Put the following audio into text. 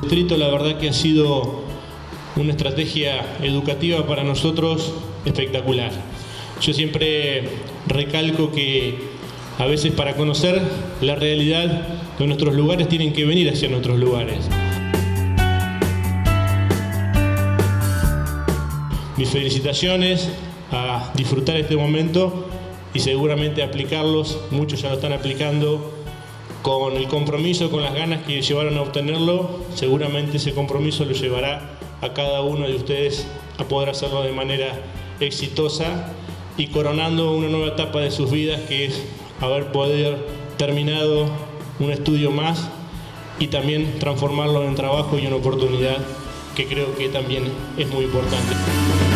distrito la verdad que ha sido una estrategia educativa para nosotros espectacular. Yo siempre recalco que a veces para conocer la realidad de nuestros lugares tienen que venir hacia nuestros lugares. Mis felicitaciones, a disfrutar este momento y seguramente aplicarlos, muchos ya lo están aplicando con el compromiso, con las ganas que llevaron a obtenerlo. Seguramente ese compromiso lo llevará a cada uno de ustedes a poder hacerlo de manera exitosa y coronando una nueva etapa de sus vidas, que es haber podido terminado un estudio más y también transformarlo en trabajo y en oportunidad, que creo que también es muy importante.